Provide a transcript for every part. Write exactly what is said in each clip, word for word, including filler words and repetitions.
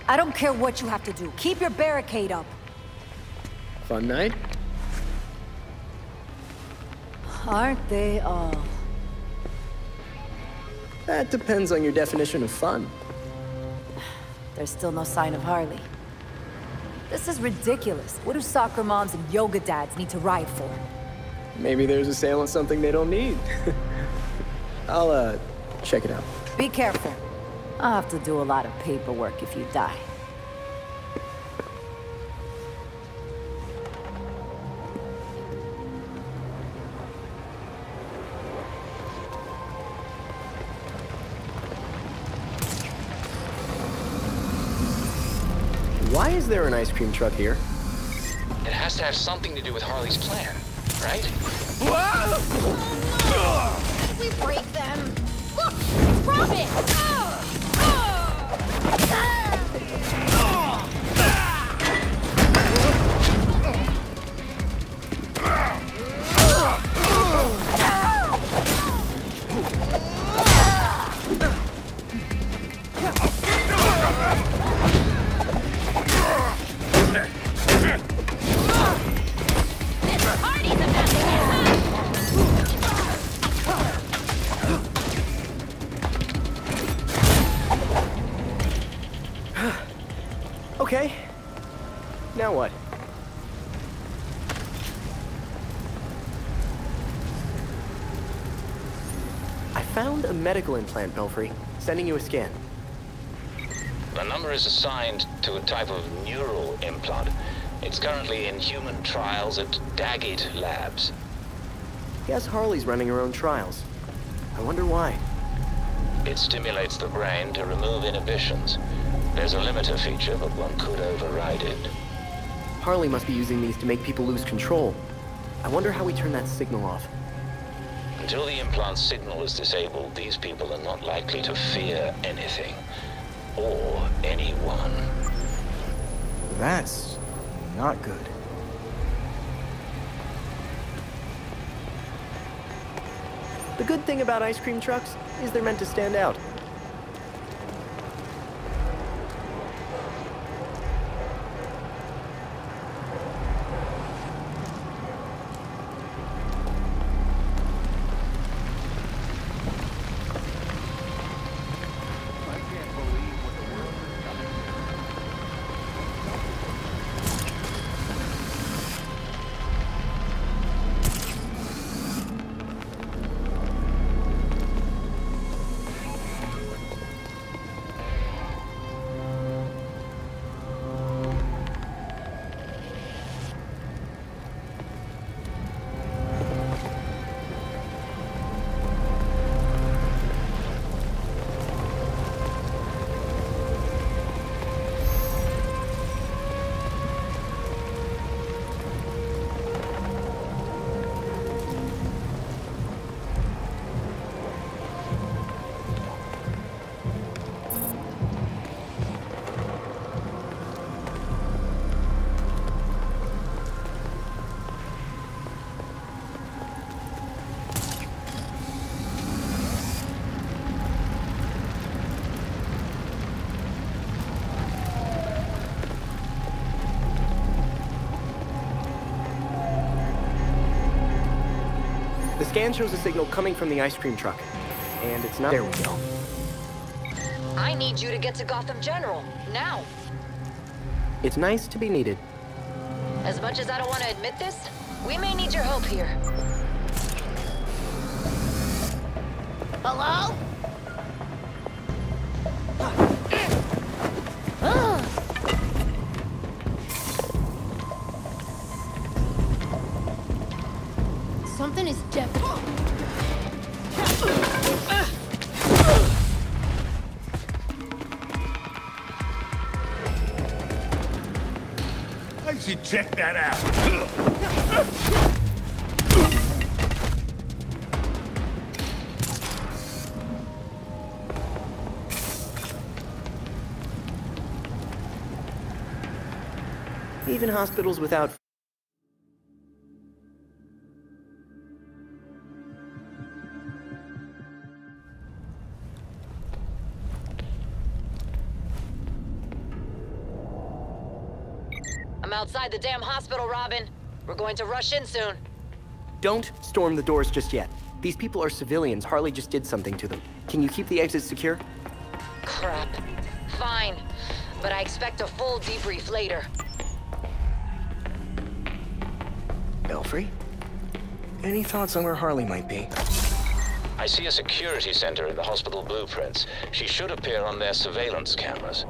I don't care what you have to do. Keep your barricade up. Fun night? Aren't they all? That depends on your definition of fun. There's still no sign of Harley. This is ridiculous. What do soccer moms and yoga dads need to ride for? Maybe there's a sale on something they don't need. I'll, uh, check it out. Be careful. I'll have to do a lot of paperwork if you die. Why is there an ice cream truck here? It has to have something to do with Harley's plan, right? How did we break them? Look! It's Robin! Okay. Now what? I found a medical implant, Belfry. Sending you a scan. The number is assigned to a type of neural implant. It's currently in human trials at Daggett Labs. Guess Harley's running her own trials. I wonder why. It stimulates the brain to remove inhibitions. There's a limiter feature, but one could override it. Harley must be using these to make people lose control. I wonder how we turn that signal off. Until the implant signal is disabled, these people are not likely to fear anything. Or anyone. That's not good. The good thing about ice cream trucks is they're meant to stand out. The scan shows a signal coming from the ice cream truck. And it's not... There we go. I need you to get to Gotham General, now. It's nice to be needed. As much as I don't want to admit this, we may need your help here. Hello? Something is definitely... I should check that out. Even hospitals without... I'm outside the damn hospital, Robin. We're going to rush in soon. Don't storm the doors just yet. These people are civilians. Harley just did something to them. Can you keep the exit secure? Crap. Fine. But I expect a full debrief later. Belfry? Any thoughts on where Harley might be? I see a security center in the hospital blueprints. She should appear on their surveillance cameras.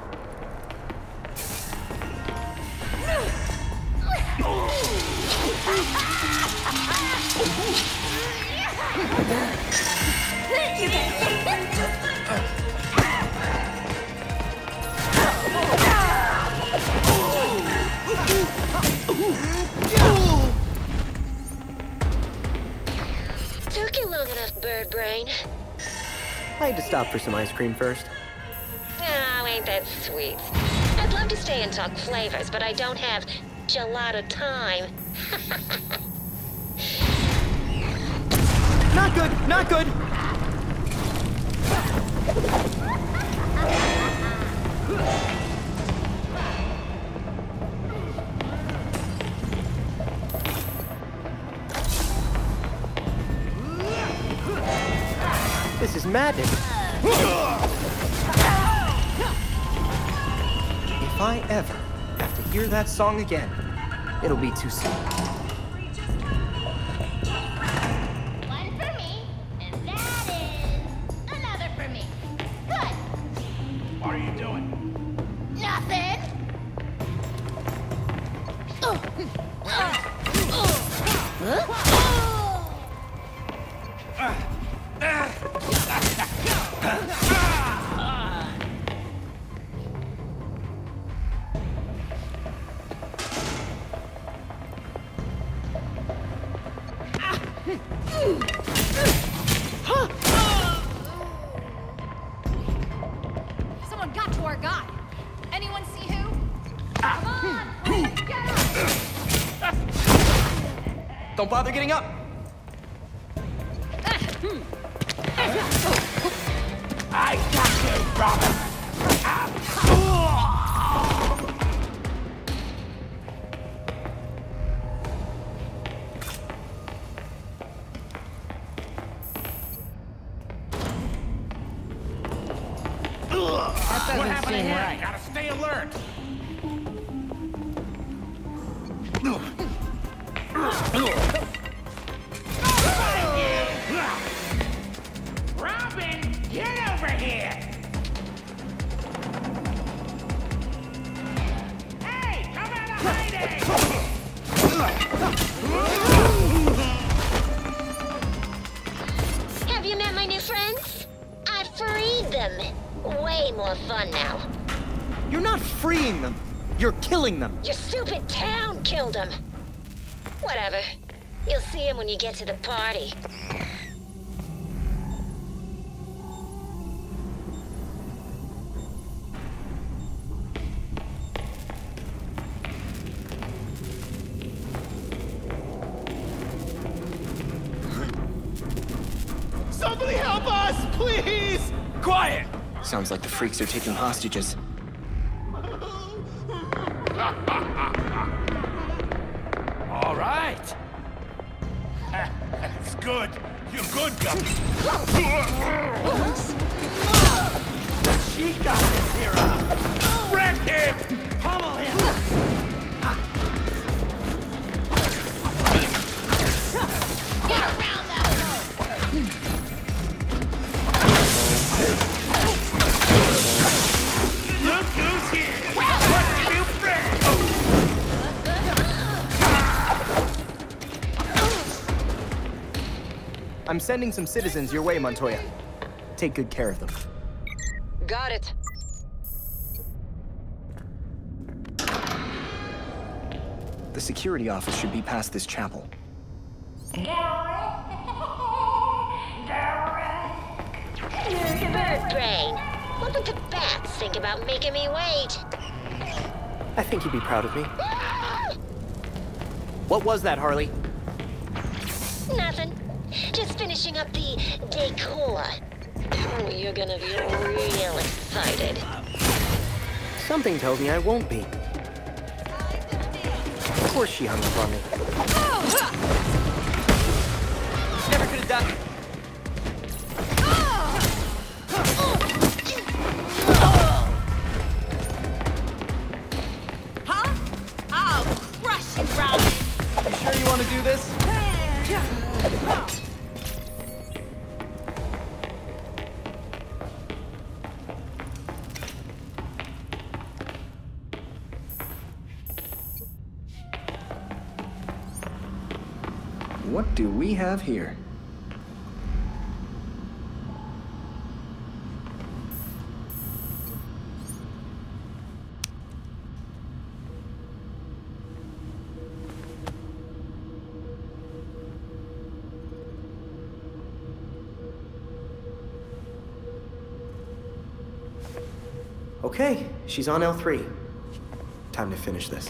Took you long enough, bird brain. I had to stop for some ice cream first. Oh, ain't that sweet. I'd love to stay and talk flavors, but I don't have gelato time. Not good! Not good! This is madness. If I ever have to hear that song again, it'll be too soon. One for me, and that is another for me. Good. What are you doing? Nothing. Someone got to our guy. Anyone see who? Come on, let's get him! Don't bother getting up! I got you, Robin! What happened here? Right. Gotta stay alert. Robin, get over here! Hey, come out of hiding! Have you met my new friends? I freed them. Way more fun now. You're not freeing them. You're killing them. Your stupid town killed them. Whatever. You'll see him when you get to the party. Somebody help us, please! Quiet! Sounds like the freaks are taking hostages. All right. That's good. You're good, Guppy. She got this hero. Wreck him! Pummel him! Get around that rope. Look who's here! What new friend? I'm sending some citizens your way, Montoya. Take good care of them. Got it. The security office should be past this chapel. Bird brain. What would the bats think about making me wait? I think you'd be proud of me. What was that, Harley? Nothing. Just finishing up the decor. Oh, you're gonna be real excited. Something tells me I won't be. course she hung up on me. Never could have done. Huh? I'll crush you, Robin. You sure you want to do this? What do we have here? Okay, she's on L three. Time to finish this.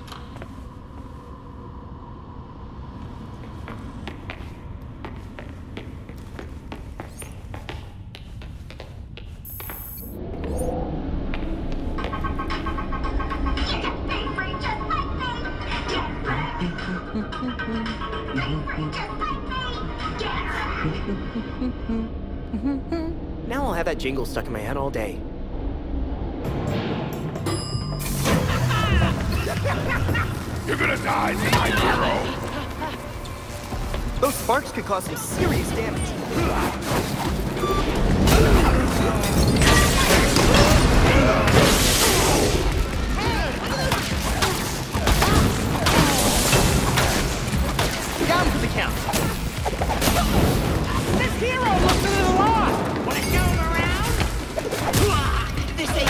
Now I'll have that jingle stuck in my head all day. You're gonna die, my hero! Those sparks could cause some serious damage. Down for the count. This hero looks a little lost. Wanna show him around? This ain't...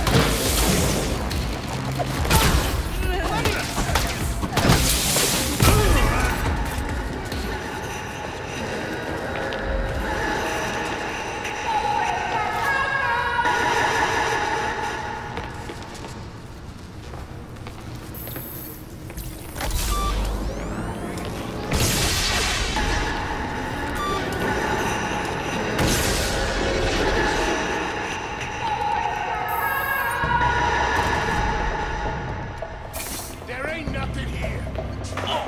There ain't nothing here. Oh.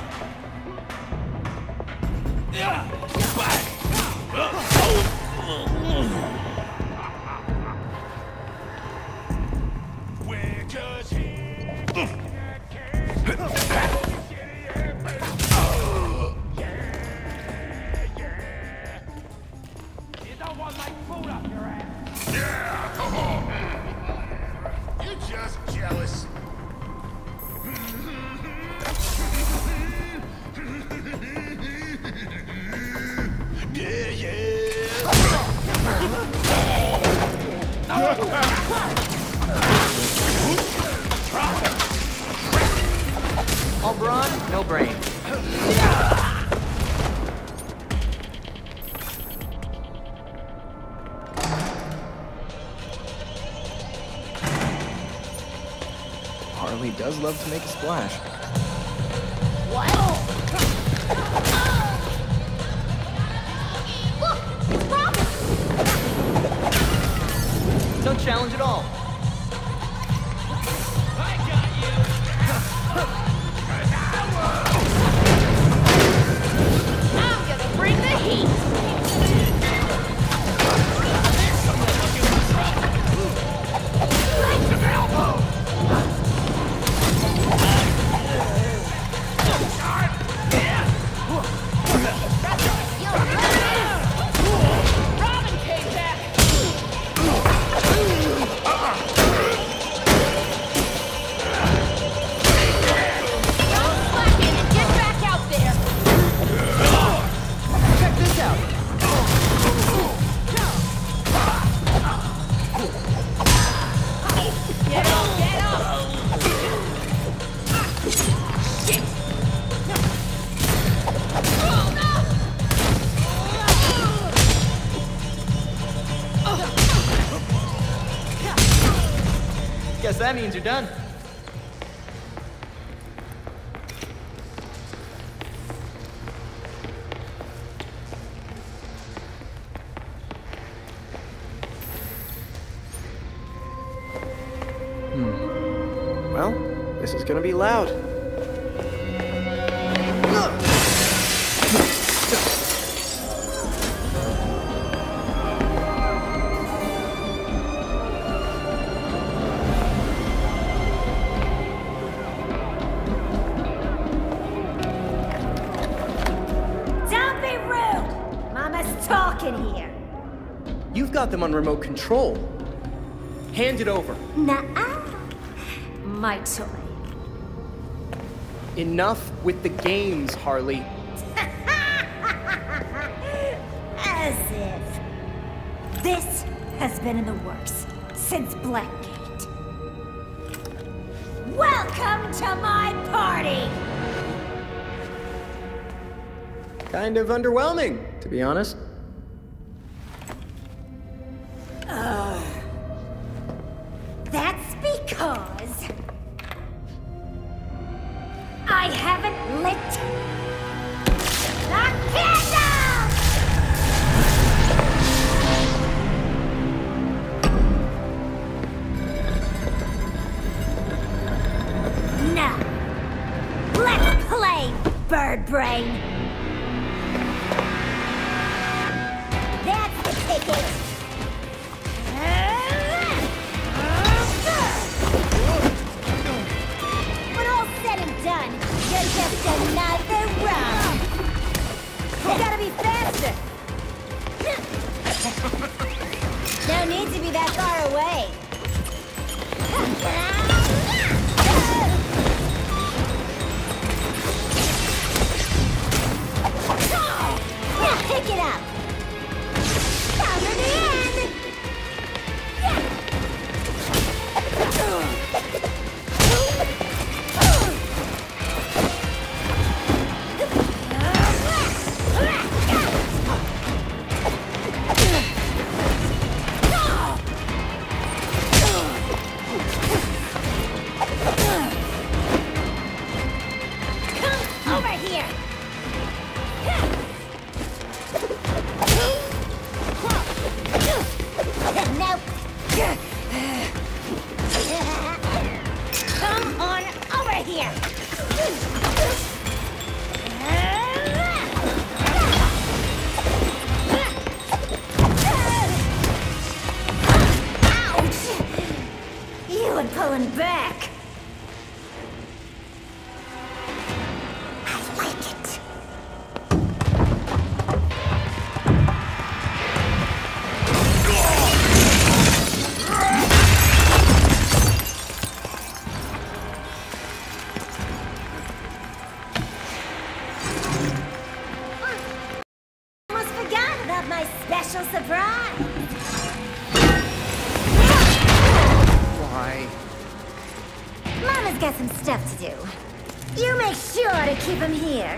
We're just here. You don't want my food up your ass. Yeah. You're just jealous. Yeah, yeah. All brawn, no brain. Harley does love to make a splash. What? Look! It's Robin! No challenge at all. I'm gonna bring the heat! Robin came back. Don't slacken and get back out there! Check this out. Get up, get up! Oh no! Guess that means you're done. Hmm. Well, this is gonna be loud. in here. You've got them on remote control. Hand it over. Nuh-uh. My toy. Enough with the games, Harley. As if. This has been in the works since Blackgate. Welcome to my party! Kind of underwhelming, to be honest. Uh, that's because I haven't lit the candle! Now, let's play, Bird Brain. That's the ticket. When all said and done, you're just another round. You gotta be faster! No need to be that far away. Now pick it up. Down to the end. Come over here. Nope. Come on over here. Ouch! You were pulling back. I like it. Almost forgot about my special surprise. Why? Mama's got some stuff to do. You make sure to keep him here.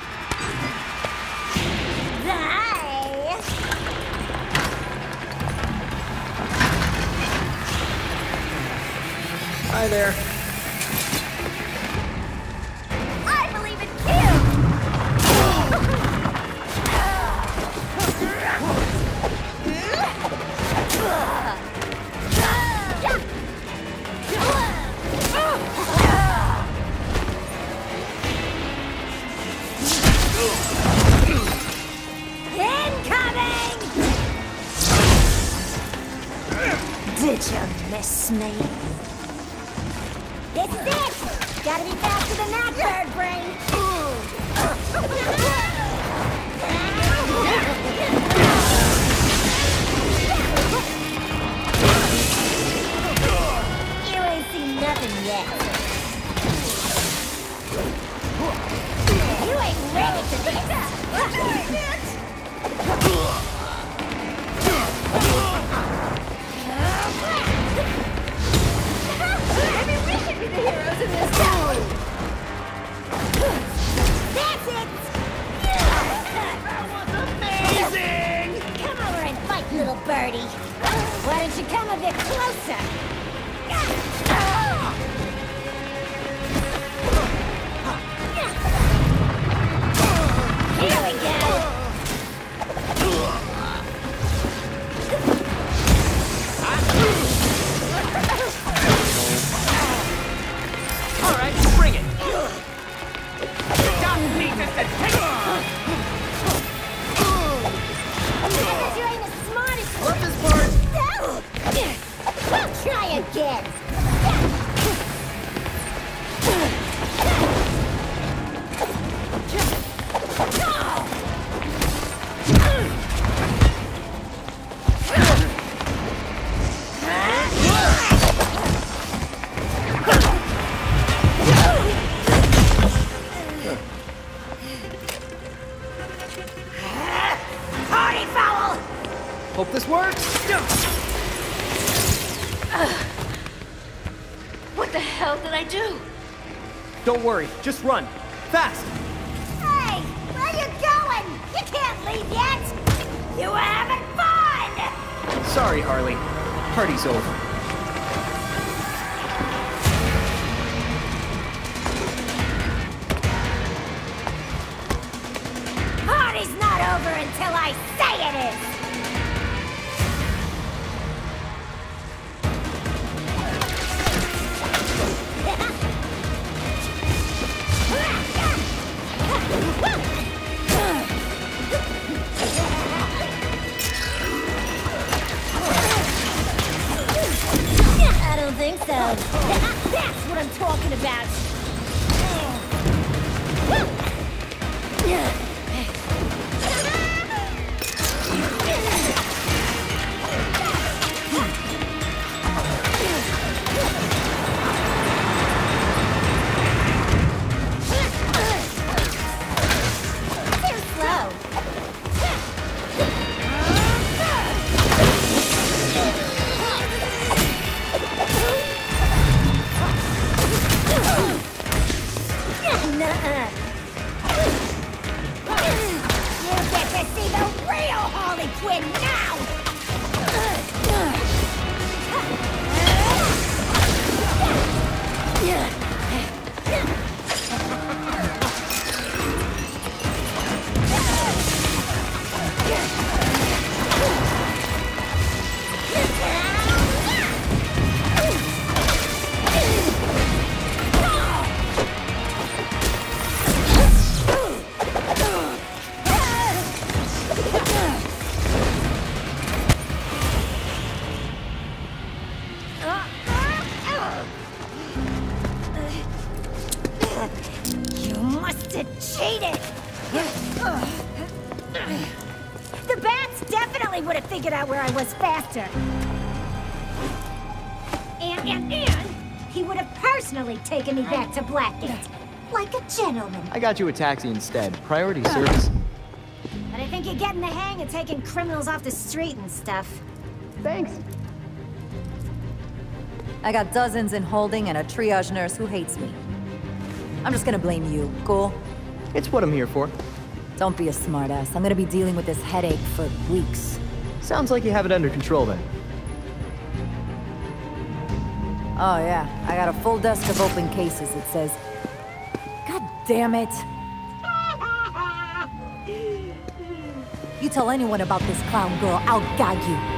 Bye. Hi there. I believe in you. Incoming! Did you miss me? This is it! Gotta be faster than that, Bird Brain! You ain't seen nothing yet. You ain't ready for this! Maybe we should be the heroes in this town! That's it! That was amazing! Come over and fight, little birdie! Why don't you come a bit closer? Here we go! All right, bring it. Stop me, Mister Take Because you ain't as smart as... Love this part. We'll try again! Party foul! Hope this works! What the hell did I do? Don't worry, just run. Fast! Hey, where you going? You can't leave yet! You were having fun! Sorry, Harley. Party's over. Party's not over until I say it is! I don't think so. That's what I'm talking about. Too slow. Nuh-uh. You get to see the real Harley Quinn now! You must have cheated! The bats definitely would have figured out where I was faster. And, and, and, he would have personally taken me back to Blackgate. Like a gentleman. I got you a taxi instead. Priority service. But I think you're getting the hang of taking criminals off the street and stuff. Thanks. I got dozens in holding and a triage nurse who hates me. I'm just gonna blame you, cool? It's what I'm here for. Don't be a smartass. I'm gonna be dealing with this headache for weeks. Sounds like you have it under control then. Oh yeah, I got a full desk of open cases. It says... God damn it! You tell anyone about this clown girl, I'll gag you.